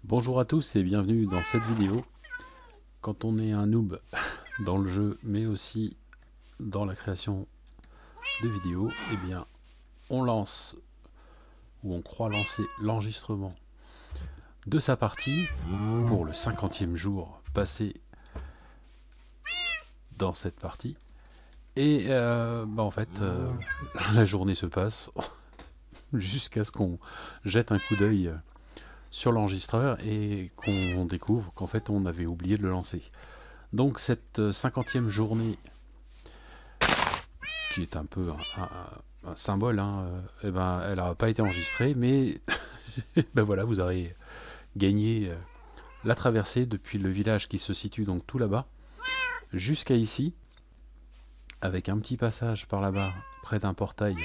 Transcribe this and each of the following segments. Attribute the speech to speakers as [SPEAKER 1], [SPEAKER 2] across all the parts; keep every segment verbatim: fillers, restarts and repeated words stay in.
[SPEAKER 1] Bonjour à tous et bienvenue dans cette vidéo. Quand on est un noob dans le jeu mais aussi dans la création de vidéos, eh bien on lance ou on croit lancer l'enregistrement de sa partie pour le cinquantième jour passé dans cette partie. Et euh, bah en fait euh, la journée se passe jusqu'à ce qu'on jette un coup d'œil sur l'enregistreur et qu'on découvre qu'en fait on avait oublié de le lancer. Donc cette cinquantième journée, qui est un peu un, un, un symbole, hein, euh, eh ben, elle n'a pas été enregistrée, mais ben voilà, vous aurez gagné euh, la traversée depuis le village qui se situe donc tout là-bas, jusqu'à ici, avec un petit passage par là-bas, près d'un portail,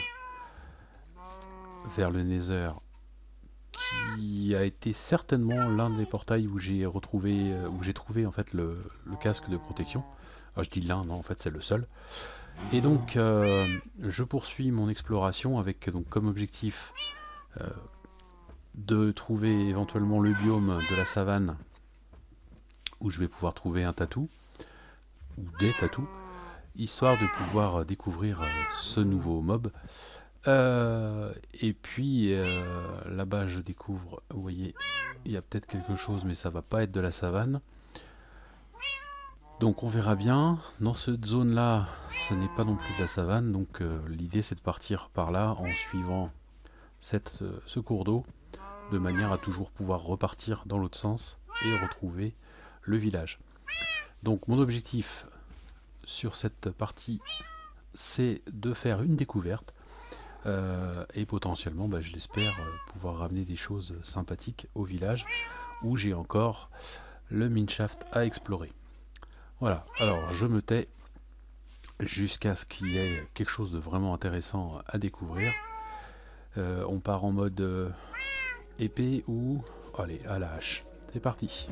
[SPEAKER 1] vers le Nether, qui a été certainement l'un des portails où j'ai retrouvé, euh, où j'ai trouvé en fait le, le casque de protection. Alors, je dis l'un, non, en fait c'est le seul. Et donc, euh, je poursuis mon exploration avec donc comme objectif euh, de trouver éventuellement le biome de la savane où je vais pouvoir trouver un tatou ou des tatous, histoire de pouvoir découvrir euh, ce nouveau mob. Euh, et puis euh, là-bas, je découvre, vous voyez, il y a peut-être quelque chose, mais ça va pas être de la savane. Donc on verra bien. Dans cette zone-là, ce n'est pas non plus de la savane, donc euh, l'idée c'est de partir par là en suivant cette, euh, ce cours d'eau, de manière à toujours pouvoir repartir dans l'autre sens et retrouver le village. Donc mon objectif sur cette partie, c'est de faire une découverte euh, et potentiellement, bah, je l'espère, euh, pouvoir ramener des choses sympathiques au village où j'ai encore le mineshaft à explorer. Voilà, alors je me tais jusqu'à ce qu'il y ait quelque chose de vraiment intéressant à découvrir. Euh, on part en mode euh, épée ou... Allez, à la hache. C'est parti.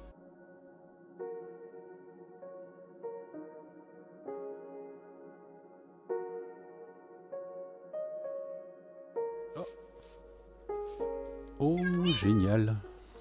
[SPEAKER 1] Oh, génial.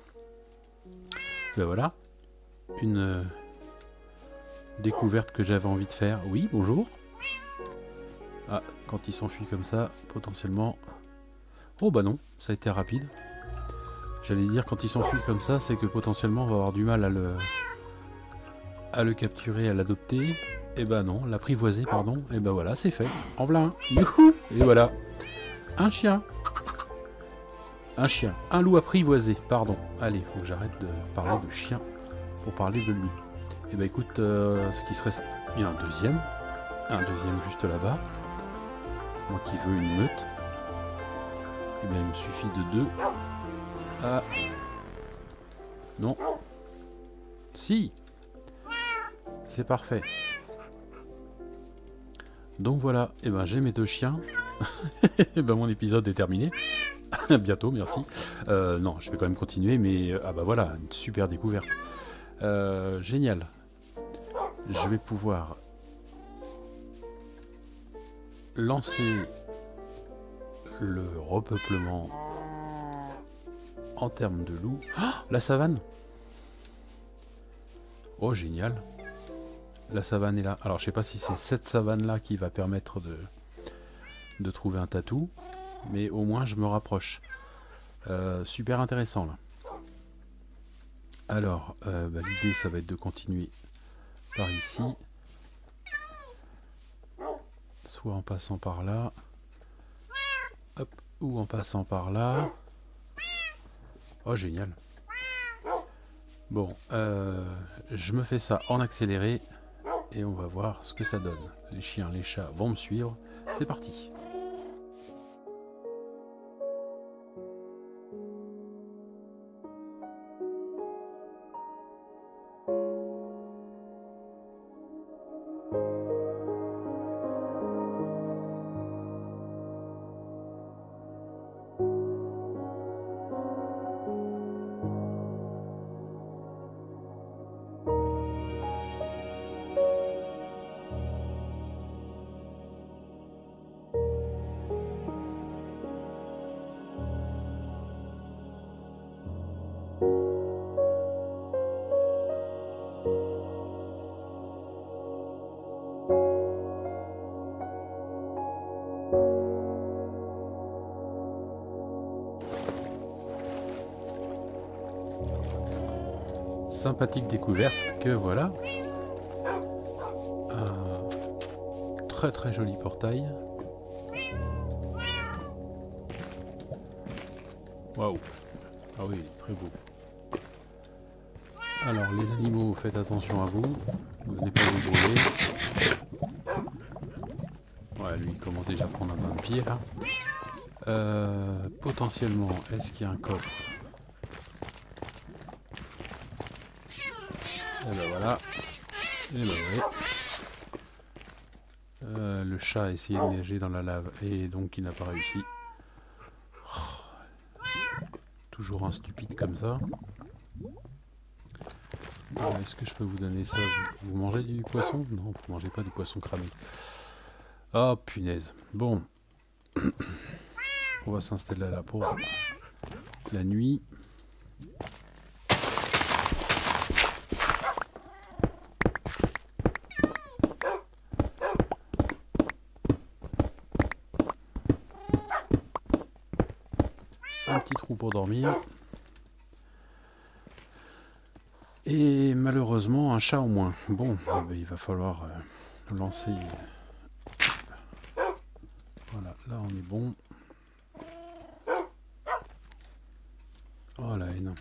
[SPEAKER 1] Ben voilà, une euh, découverte que j'avais envie de faire. Oui, bonjour. Ah, quand il s'enfuit comme ça, potentiellement... Oh bah non, ça a été rapide. J'allais dire quand il s'enfuit comme ça, c'est que potentiellement on va avoir du mal à le, à le capturer, à l'adopter. Et bah non, l'apprivoiser, pardon. Et bah voilà, c'est fait. En voilà un. Youhou. Et voilà, un chien. Un chien. Un loup apprivoisé, pardon. Allez, faut que j'arrête de parler de chien pour parler de lui. Et bah écoute, euh, ce qui serait ça. Il y a un deuxième. Un deuxième juste là-bas. Moi qui veux une meute. Et bien il me suffit de deux. Ah. Non. Si. C'est parfait. Donc voilà, et ben j'ai mes deux chiens. Et ben mon épisode est terminé. À bientôt, merci. Euh, non, je vais quand même continuer, mais ah bah voilà, une super découverte. Euh, génial. Je vais pouvoir lancer le repeuplement en termes de loups. Oh, la savane. Oh génial. La savane est là. Alors je sais pas si c'est cette savane là qui va permettre de, de trouver un tatou, mais au moins je me rapproche. Euh, super intéressant là. Alors euh, bah, l'idée ça va être de continuer par ici, soit en passant par là, hop, ou en passant par là. Oh génial. Bon, euh, je me fais ça en accéléré et on va voir ce que ça donne. Les chiens, les chats vont me suivre. C'est parti. sympathique découverte que voilà. Un très très joli portail. Waouh. Ah oui, il est très beau. Alors les animaux, faites attention à vous. Ne venez pas vous brûler. Ouais, lui il commence déjà à prendre un bain de pied là. Euh, potentiellement, est-ce qu'il y a un coffre? Et ben voilà. Et ben ouais. Euh, le chat a essayé de nager dans la lave et donc il n'a pas réussi. Oh, toujours un stupide comme ça. Euh, est-ce que je peux vous donner ça? Vous, vous mangez du poisson? Non, vous ne mangez pas du poisson cramé. Oh punaise. Bon. On va s'installer là pour la nuit. Un petit trou pour dormir. Et malheureusement un chat au moins. Bon, eh ben, il va falloir euh, lancer. Voilà, là on est bon. Oh la haine.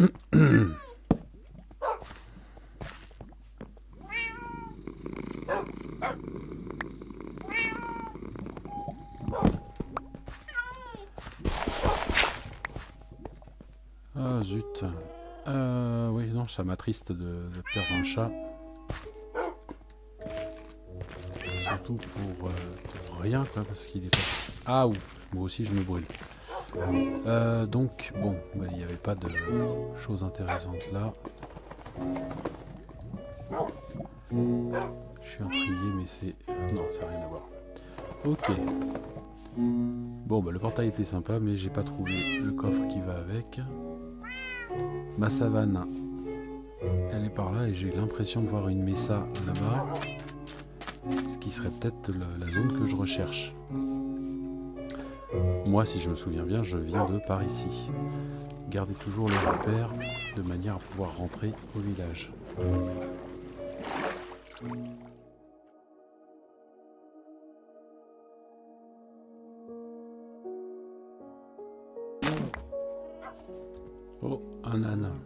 [SPEAKER 1] Ah zut. Euh, oui, non, ça m'attriste de, de perdre un chat. Surtout pour, euh, pour rien, quoi, parce qu'il est pas... Ah, ou moi aussi je me brûle. Euh, donc, bon, bah, il n'y avait pas de choses intéressantes là. Je suis intrigué, mais c'est... Non, ça n'a rien à voir. Ok. Bon, bah, le portail était sympa, mais j'ai pas trouvé le coffre qui va avec. Ma savane, elle est par là, et j'ai l'impression de voir une mesa là-bas. Ce qui serait peut-être la, la zone que je recherche. Moi, si je me souviens bien, je viens de par ici. Gardez toujours les repères de manière à pouvoir rentrer au village. Oh, un âne.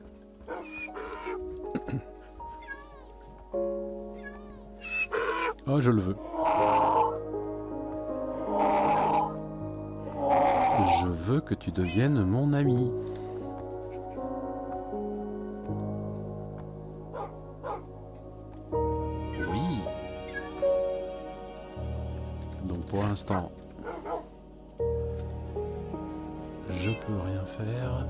[SPEAKER 1] Oh, je le veux. Je veux que tu deviennes mon ami. Oui. Donc pour l'instant, je peux rien faire.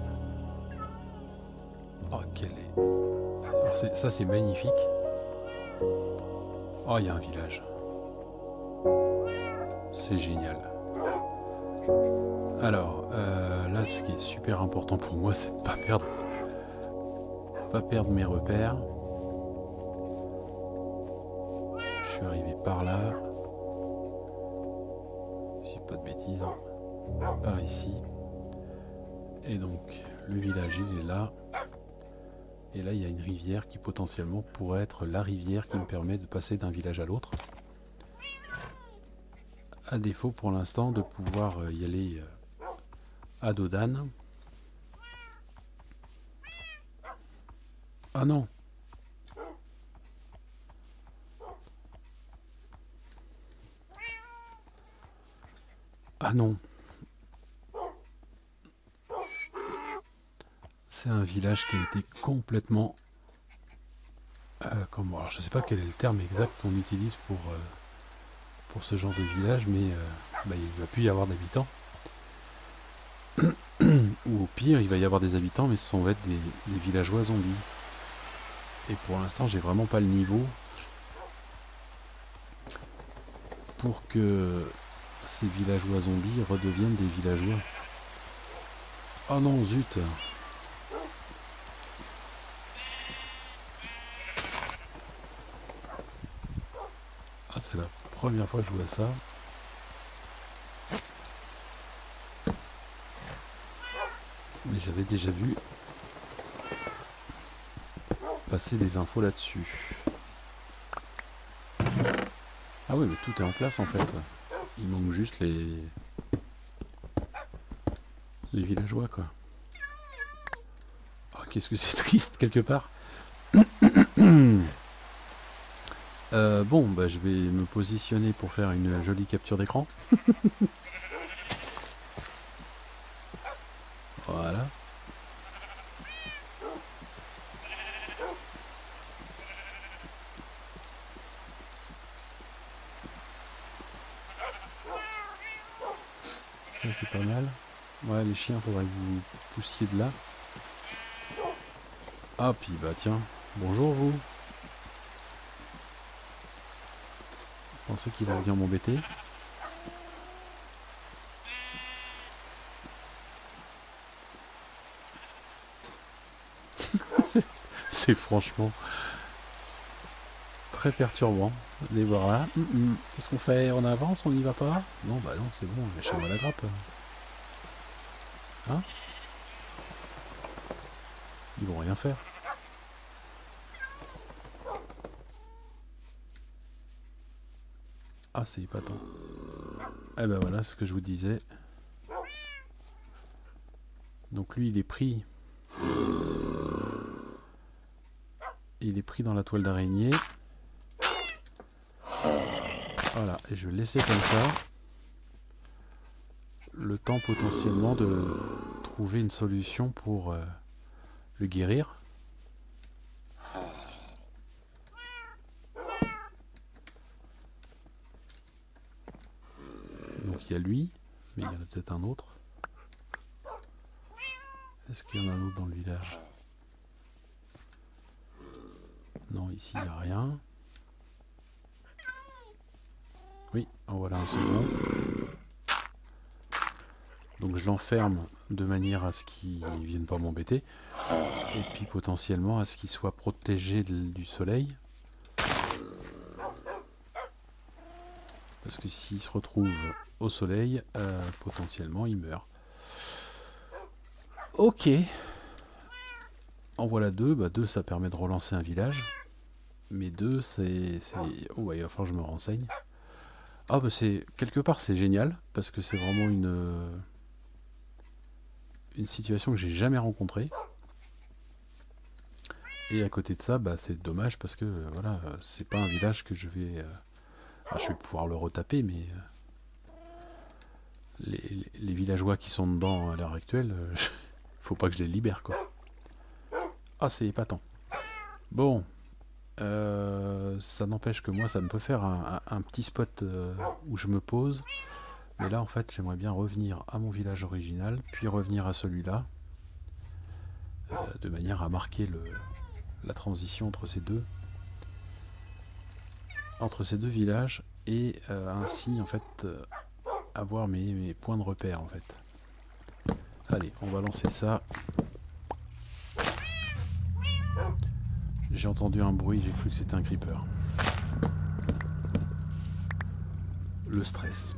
[SPEAKER 1] Oh, quel est... Alors, c'est... Ça, c'est magnifique. Oh, il y a un village. C'est génial. Alors, euh, là, ce qui est super important pour moi, c'est de pas perdre, pas perdre mes repères. Je suis arrivé par là. Je dis pas de bêtises. Par ici. Et donc, le village, il est là. Et là, il y a une rivière qui potentiellement pourrait être la rivière qui me permet de passer d'un village à l'autre. À défaut, pour l'instant, de pouvoir y aller à dos d'âne. Ah non! Ah non! C'est un village qui a été complètement... Euh, comment, alors je ne sais pas quel est le terme exact qu'on utilise pour, euh, pour ce genre de village, mais euh, bah, il ne va plus y avoir d'habitants. Ou au pire, il va y avoir des habitants, mais ce sont va être des, des villageois zombies. Et pour l'instant, j'ai vraiment pas le niveau pour que ces villageois zombies redeviennent des villageois. Oh non, zut! Ah, c'est la première fois que je vois ça. Mais j'avais déjà vu passer des infos là-dessus. Ah oui, mais tout est en place en fait. Il manque juste les les villageois quoi. Oh, qu'est-ce que c'est triste quelque part. euh, bon, bah je vais me positionner pour faire une jolie capture d'écran. Voilà. Ça c'est pas mal. Ouais, les chiens, faudrait que vous poussiez de là. Ah, puis bah tiens, bonjour vous. Vous pensez qu'ils vont venir m'embêter? C'est franchement très perturbant de les voir là. Mm -mm. Qu'est-ce qu'on fait? On avance? On n'y va pas? Non, bah non, c'est bon, lâchez-moi la grappe. Hein? Ils vont rien faire. Ah, c'est épatant. Eh ben voilà ce que je vous disais. Donc lui, il est pris. Il est pris dans la toile d'araignée. Voilà, et je vais le laisser comme ça. Le temps potentiellement de trouver une solution pour euh, le guérir. Donc il y a lui, mais il y en a peut-être un autre. Est-ce qu'il y en a un autre dans le village? Non, ici il n'y a rien. Oui, en voilà un second. Donc je l'enferme de manière à ce qu'il ne vienne pas m'embêter. Et puis potentiellement à ce qu'il soit protégé de, du soleil. Parce que s'il se retrouve au soleil, euh, potentiellement il meurt. Ok. En voilà deux. Bah deux, ça permet de relancer un village. Mais deux, c'est... Oh, ouais, il va falloir que je me renseigne. Ah, bah c'est... Quelque part, c'est génial. Parce que c'est vraiment une... Une situation que j'ai jamais rencontrée. Et à côté de ça, bah, c'est dommage parce que, euh, voilà, c'est pas un village que je vais... Euh... Ah, je vais pouvoir le retaper, mais... Euh... Les, les villageois qui sont dedans à l'heure actuelle, euh... faut pas que je les libère, quoi. Ah, c'est épatant. Bon... Euh, ça n'empêche que moi ça me peut faire un, un, un petit spot euh, où je me pose, mais là en fait j'aimerais bien revenir à mon village original puis revenir à celui-là euh, de manière à marquer le, la transition entre ces deux entre ces deux villages et euh, ainsi en fait euh, avoir mes, mes points de repère en fait. Allez, on va lancer ça. J'ai entendu un bruit, j'ai cru que c'était un creeper. Le stress.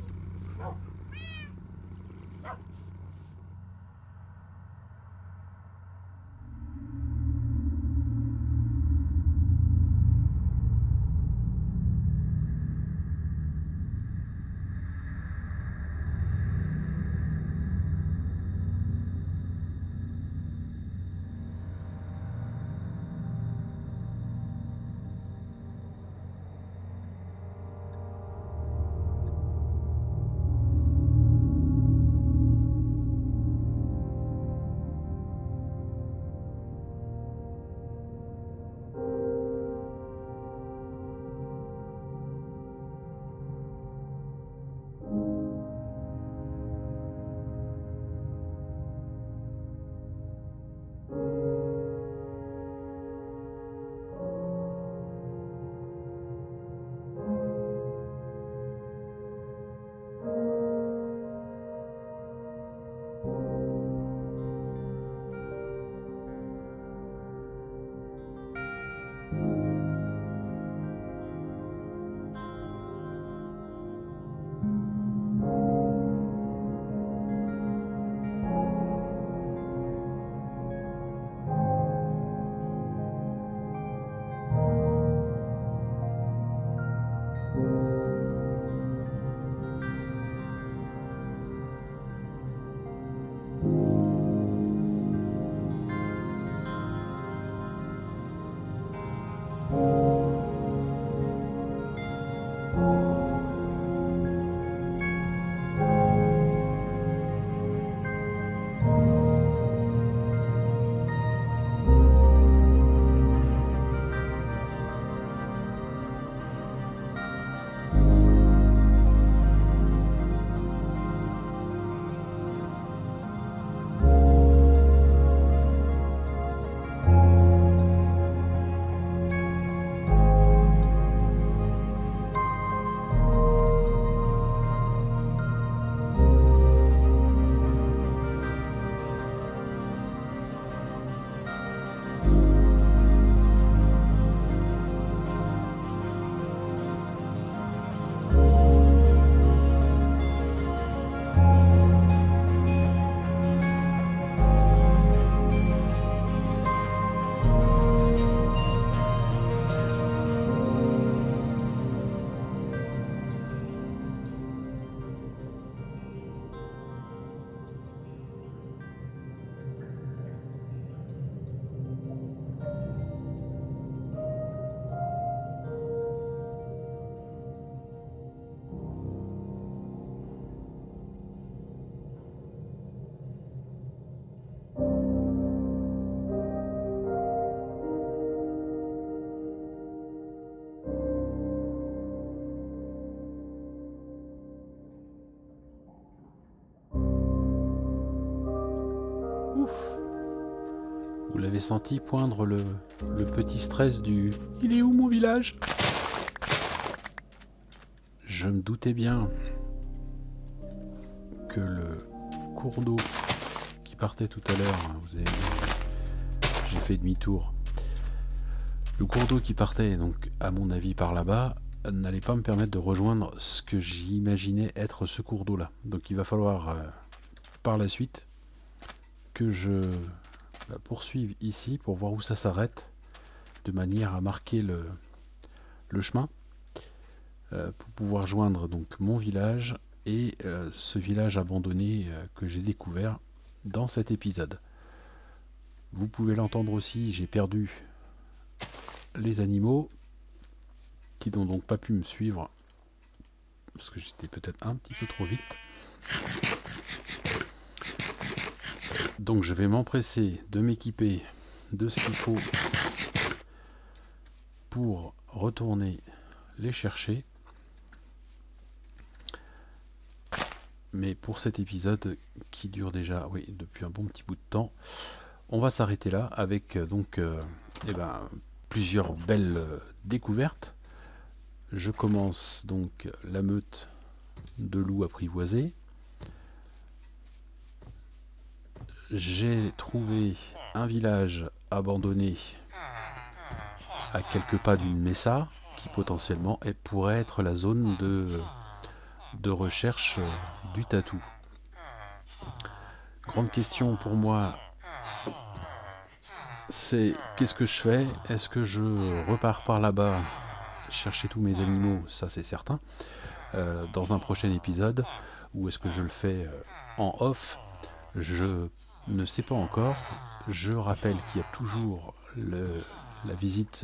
[SPEAKER 1] Vous l'avez senti poindre le, le petit stress du « Il est où mon village ?» Je me doutais bien que le cours d'eau qui partait tout à l'heure, hein, vous avez vu, j'ai fait demi-tour. Le cours d'eau qui partait, donc à mon avis par là-bas, n'allait pas me permettre de rejoindre ce que j'imaginais être ce cours d'eau là. Donc il va falloir euh, par la suite que je bah, poursuive ici pour voir où ça s'arrête, de manière à marquer le, le chemin euh, pour pouvoir joindre donc mon village et euh, ce village abandonné euh, que j'ai découvert dans cet épisode. Vous pouvez l'entendre aussi, j'ai perdu les animaux qui n'ont donc pas pu me suivre parce que j'étais peut-être un petit peu trop vite. Donc je vais m'empresser de m'équiper de ce qu'il faut pour retourner les chercher. Mais pour cet épisode qui dure déjà oui, depuis un bon petit bout de temps, on va s'arrêter là avec donc euh, eh ben, plusieurs belles euh, découvertes. Je commence donc la meute de loups apprivoisés. J'ai trouvé un village abandonné à quelques pas d'une mesa qui potentiellement est, pourrait être la zone de, de recherche du tatou. Grande question pour moi, c'est qu'est-ce que je fais? Est-ce que je repars par là-bas chercher tous mes animaux? Ça c'est certain, euh, dans un prochain épisode, ou est-ce que je le fais euh, en off? Je ne sais pas encore. Je rappelle qu'il y a toujours le, la visite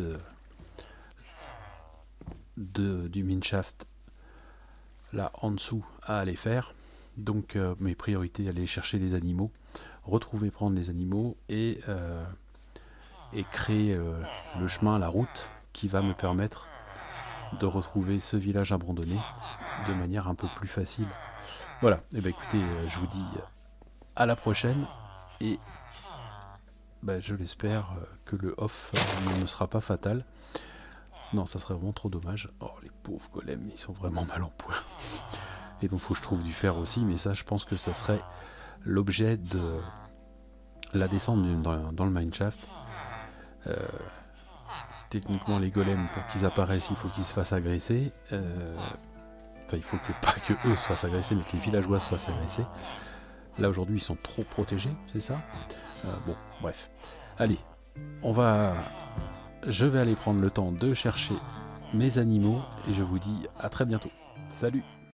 [SPEAKER 1] de, du Mineshaft là en dessous à aller faire. Donc euh, mes priorités, aller chercher les animaux, retrouver, prendre les animaux et, euh, et créer euh, le chemin, la route qui va me permettre de retrouver ce village abandonné de manière un peu plus facile. Voilà, et bien écoutez, euh, je vous dis à la prochaine et bah, je l'espère que le off euh, ne sera pas fatal. Non, ça serait vraiment trop dommage. Oh, les pauvres golems, ils sont vraiment mal en point. Et donc, il faut que je trouve du fer aussi, mais ça, je pense que ça serait l'objet de la descente dans, dans le mineshaft. Euh, techniquement, les golems, pour qu'ils apparaissent, il faut qu'ils se fassent agresser. Euh, enfin, il faut que pas que eux se fassent agresser, mais que les villageois se fassent agresser. Là, aujourd'hui, ils sont trop protégés, c'est ça? euh, Bon, bref. Allez, on va... Je vais aller prendre le temps de chercher mes animaux et je vous dis à très bientôt. Salut!